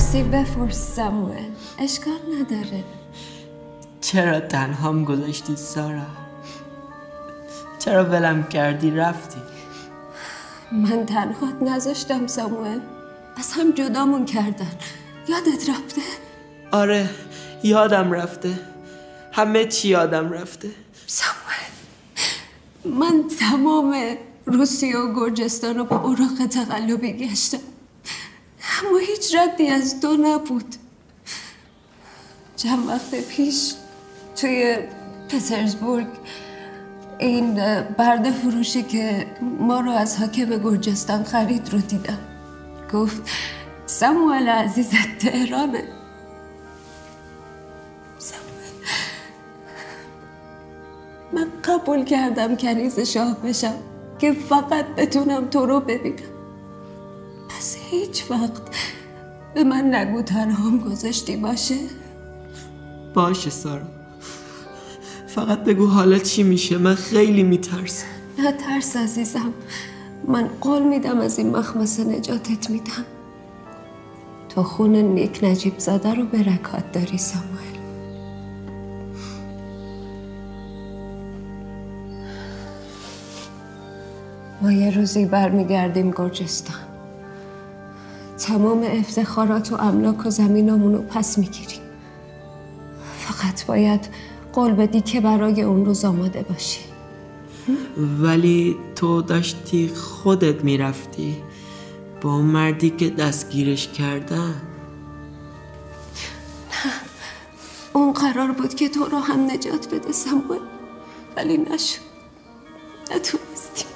میخواستی بپرس ساموئل، اشکال نداره. چرا تنهام گذاشتی سارا؟ چرا ولم کردی رفتی؟ من تنهات نذاشتم ساموئل، از هم جدامون کردن. یادت رفته؟ آره یادم رفته، همه چی یادم رفته. ساموئل، من تمام روسیه و گرجستان رو با اوراق تقلبی گشتم، اما هیچ ردی از تو نبود. چند وقت پیش توی پترزبورگ این برده فروشی که ما رو از حاکم گرجستان خرید رو دیدم. گفت ساموئل عزیزت تهرانه. ساموئل، من قبول کردم کنیز شاه بشم که فقط بتونم تو رو ببینم. پس هیچ وقت به من نگو تنهام گذاشتی باشه؟ باشه سارا، فقط بگو حالا چی میشه، من خیلی میترسم. نه ترس عزیزم، من قول میدم از این مخمسه نجاتت میدم. تو خون نیک نجیب زاده رو برکات داری ساموئل. ما یه روزی برمیگردیم گرجستان، تمام افتخارات و املاک و زمینامون رو پس میگیریم. فقط باید قول بدی که برای اون روز آماده باشی. ولی تو داشتی خودت میرفتی با اون مردی که دستگیرش کردن. نه، اون قرار بود که تو رو هم نجات بده ساموئل، ولی نشد، نتونستی.